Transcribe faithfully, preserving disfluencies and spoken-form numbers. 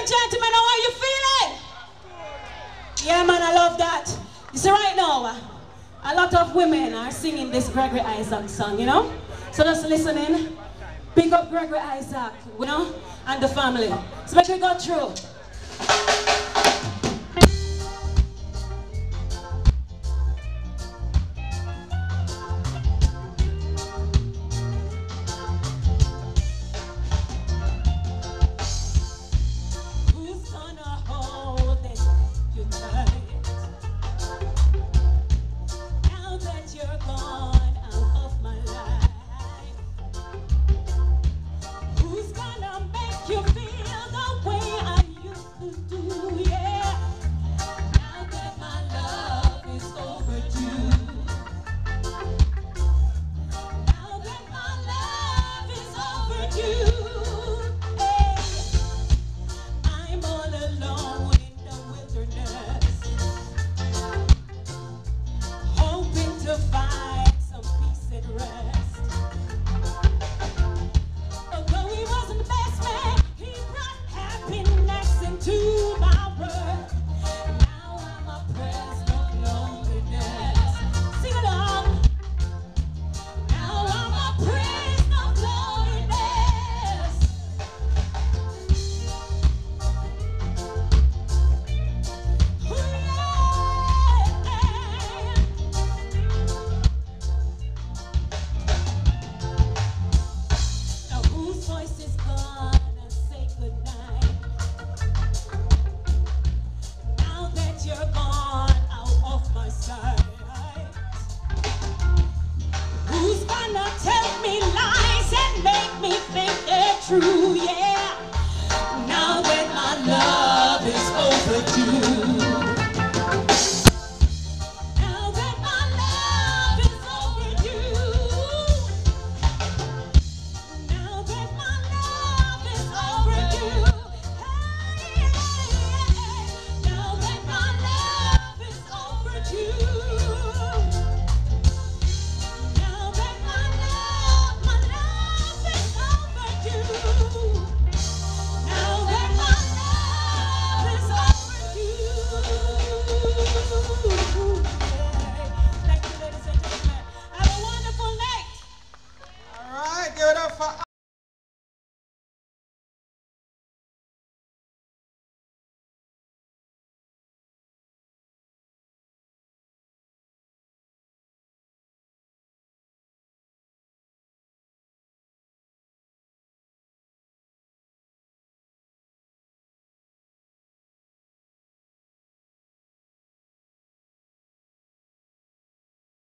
gentlemen, how are you feeling? Yeah, man, I love that. You see, right now, a lot of women are singing this Gregory Isaacs song, you know? So just listen in. Pick up Gregory Isaacs, you know, and the family. So make sure you go through. You feel the way I used to do, yeah. Now that my love is overdue. Now that my love is overdue. Hey, I'm all alone in the wilderness, hoping to find some peace and rest. Although he wasn't the best man, he brought happiness into my world. Now I'm oppressed of loneliness. Sing along. Now I'm oppressed of loneliness. Ooh, yeah. Now whose voice is gonna say goodnight? Now that you're gone out of my sight. Who's gonna tell me lies and make me think they're true? Yeah.